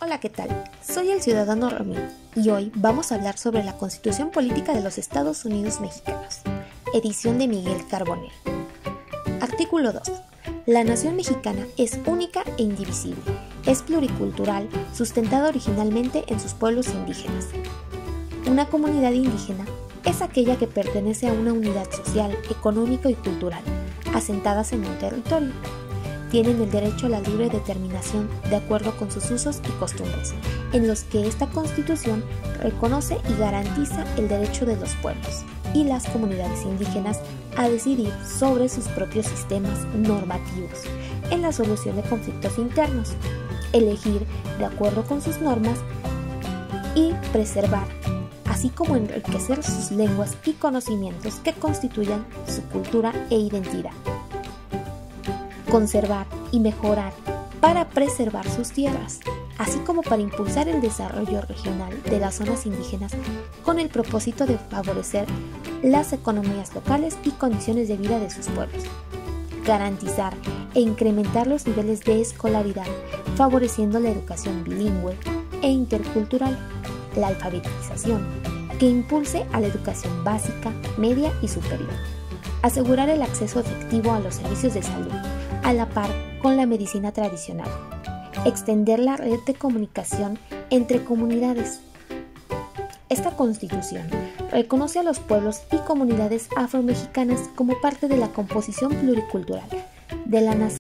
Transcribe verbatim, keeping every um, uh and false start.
Hola, ¿qué tal? Soy el ciudadano Romín y hoy vamos a hablar sobre la Constitución Política de los Estados Unidos Mexicanos, edición de Miguel Carbonell. Artículo dos. La nación mexicana es única e indivisible, es pluricultural, sustentada originalmente en sus pueblos indígenas. Una comunidad indígena es aquella que pertenece a una unidad social, económica y cultural, asentadas en un territorio. Tienen el derecho a la libre determinación de acuerdo con sus usos y costumbres, en los que esta Constitución reconoce y garantiza el derecho de los pueblos y las comunidades indígenas a decidir sobre sus propios sistemas normativos en la solución de conflictos internos, elegir de acuerdo con sus normas y preservar, así como enriquecer sus lenguas y conocimientos que constituyan su cultura e identidad. Conservar y mejorar para preservar sus tierras, así como para impulsar el desarrollo regional de las zonas indígenas con el propósito de favorecer las economías locales y condiciones de vida de sus pueblos. Garantizar e incrementar los niveles de escolaridad, favoreciendo la educación bilingüe e intercultural, la alfabetización, que impulse a la educación básica, media y superior. Asegurar el acceso efectivo a los servicios de salud, a la par con la medicina tradicional. Extender la red de comunicación entre comunidades. Esta Constitución reconoce a los pueblos y comunidades afromexicanas como parte de la composición pluricultural de la nación.